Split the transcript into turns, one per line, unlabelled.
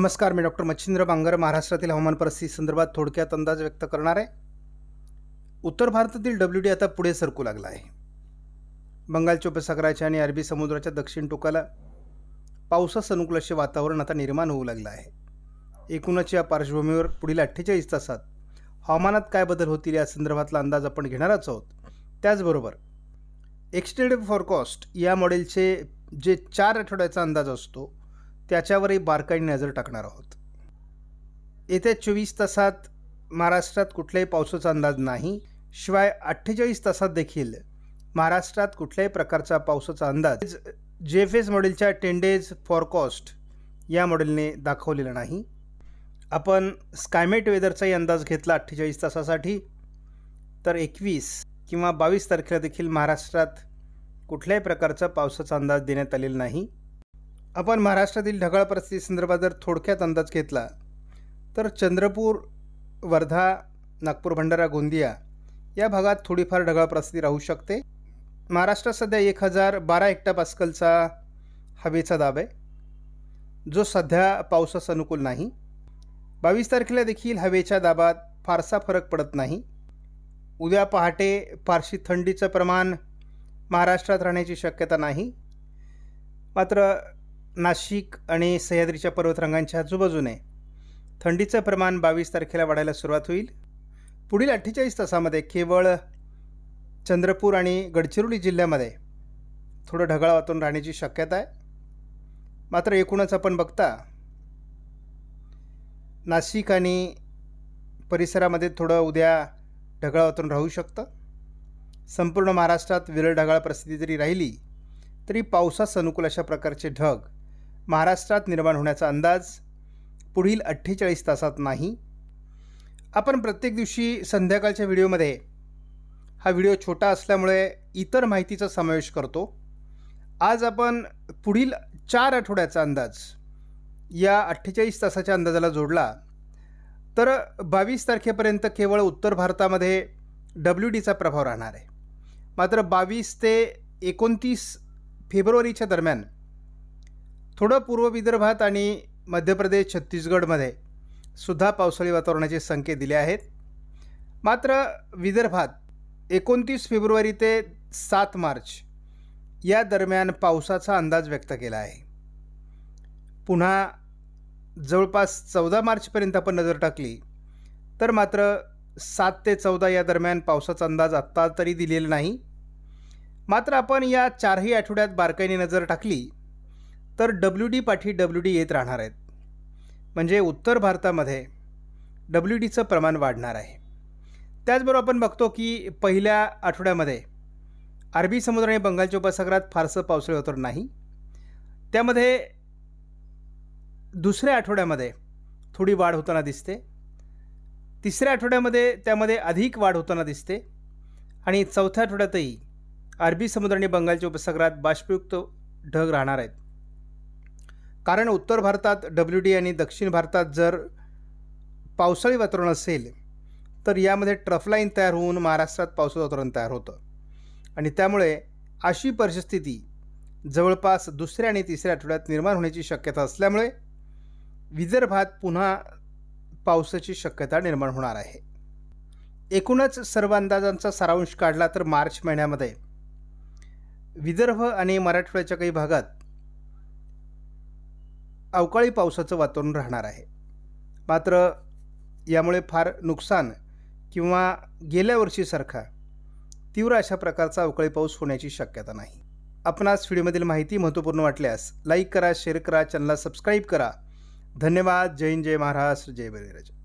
नमस्कार, मी डॉक्टर मच्छिंद्र बांगर महाराष्ट्रातील हवामान परिस्थिती संदर्भात थोडक्यात अंदाज व्यक्त करणार आहे। उत्तर भारतातील WD आता पुढे सरकू लागला आहे। बंगालच्या उपसागराच्या आणि अरबी समुद्राच्या दक्षिण टोकाला पावसास अनुकूल असे वातावरण आता निर्माण होऊ लागले आहे। एकूणच या पार्श्वभूमीवर पुढील 48 तासात हवामानात काय बदल होतील या संदर्भातला अंदाज आपण घेणारच आहोत। त्याचबरोबर एक्सटेंडेड फोरकास्ट या मॉडेलचे जे 4 आठवड्याचा अंदाज असतो त्याच्यावरही बारकाईने नजर टाकणार आहोत। येत्या 24 तासात महाराष्ट्रात कुठल्याही पावसाचा अंदाज नाही, शिवाय 48 तासात देखील महाराष्ट्रात कुठल्याही प्रकारचा पावसाचा अंदाज JFS मॉडेलच्या 10 डेज फोरकास्ट या मॉडेलने दाखवलेला नाही। आपण स्कायमेट वेदरचाही अंदाज घेतला 48 तासासाठी, तर 21 किंवा 22 तारखेला देखील महाराष्ट्रात कुठल्याही प्रकारचा पावसाचा अंदाज देण्यात आलेला नाही। आपण महाराष्ट्रातील ढगाळ परिस्थिती संदर्भात जर थोडक्यात अंदाज घेतला तर चंद्रपूर, वर्धा, नागपूर, भंडारा, गोंदिया या भागात थोडीफार ढगाळ परिस्थिती राहू शकते। महाराष्ट्रात सध्या 1012 हेक्टोपास्कलचा हवेचा दाब आहे, जो सध्या पावसास अनुकूल नाही। 22 तारखेला देखील हवेच्या दाबात फारसा फरक पडत नाही। उद्या पहाटे फारशी थंडीचं प्रमाण महाराष्ट्रात राहण्याची शक्यता नाही, मात्र नाशिक आणि सह्याद्रीच्या पर्वतरांगांच्या आजूबाजूने थंडीचं प्रमाण 22 तारखेला वाढायला सुरुवात होईल। पुढील 48 तासामध्ये केवळ चंद्रपूर आणि गडचिरोली जिल्ह्यामध्ये थोडं ढगाळ वातावरण राहण्याची शक्यता आहे। मात्र एकूणच आपण बघता नाशिक आणि परिसरामध्ये थोडं उद्या ढगाळ वातावरण राहू शकतं। संपूर्ण महाराष्ट्रात विरळ ढगाळ परिस्थिती जरी राहिली तरी पावसास अनुकूल अशा प्रकारचे ढग महाराष्ट्रात निर्माण होण्याचा अंदाज पुढील 48 तासात नाही। आपण प्रत्येक दिवशी संध्याकाळच्या व्हिडिओमध्ये हा व्हिडिओ छोटा असल्यामुळे इतर माहितीचा समावेश करतो। आज आपण पुढील 4 आठवड्याचा अंदाज या 48 तासाच्या अंदाजाला जोडला तर 22 तारखेपर्यंत केवळ उत्तर भारतामध्ये WDचा प्रभाव राहणार आहे। मात्र 22 ते 29 फेब्रुवारीच्या दरम्यान थोडं पूर्व विदर्भात आणि मध्य प्रदेश, छत्तीसगडमध्ये सुद्धा पावसाळी वातावरणाचे संकेत दिले आहेत। मात्र विदर्भात 29 फेब्रुवारी ते 7 मार्च या दरम्यान पावसाचा अंदाज व्यक्त केला आहे। पुन्हा जवळपास 14 मार्चपर्यंत आपण नजर टाकली तर मात्र 7 ते 14 या दरम्यान पावसाचा अंदाज आत्ता तरी दिलेला नाही। मात्र आपण या 4ही आठवड्यात बारकाईने नजर टाकली तर WD पाठी WD येत राहणार आहेत, म्हणजे उत्तर भारतामध्ये WDचं प्रमाण वाढणार आहे। त्याचबरोबर आपण बघतो की पहिल्या आठवड्यामध्ये अरबी समुद्र आणि बंगालच्या उपसागरात फारसं पावसाळी वातावरण नाही। त्यामध्ये दुसऱ्या आठवड्यामध्ये थोडी वाढ होताना दिसते, तिसऱ्या आठवड्यामध्ये त्यामध्ये अधिक वाढ होताना दिसते आणि चौथ्या आठवड्यातही अरबी समुद्र आणि बंगालच्या उपसागरात बाष्पयुक्त ढग राहणार आहेत। कारण उत्तर भारतात WD आणि दक्षिण भारतात जर पावसाळी वातावरण असेल तर यामध्ये ट्रफ लाईन तयार होऊन महाराष्ट्रात पावसाचं वातावरण तयार होतं आणि त्यामुळे अशी परिस्थिती जवळपास दुसऱ्या आणि तिसऱ्या आठवड्यात निर्माण होण्याची शक्यता असल्यामुळे विदर्भात पुन्हा पावसाची शक्यता निर्माण होणार आहे। एकूणच सर्व अंदाजांचा सारांश काढला तर मार्च महिन्यामध्ये विदर्भ आणि मराठवाड्याच्या काही भागात अवकाळी पावसाचं वातावरण राहणार आहे। मात्र यामुळे फार नुकसान किंवा गेल्या वर्षीसारखा तीव्र अशा प्रकारचा अवकाळी पाऊस होण्याची शक्यता नाही। आपणास व्हिडिओमधील माहिती महत्त्वपूर्ण वाटल्यास लाईक करा, शेअर करा, चॅनलला सबस्क्राईब करा। धन्यवाद। जय हिंद, जय महाराष्ट्र, जय बळीराजा।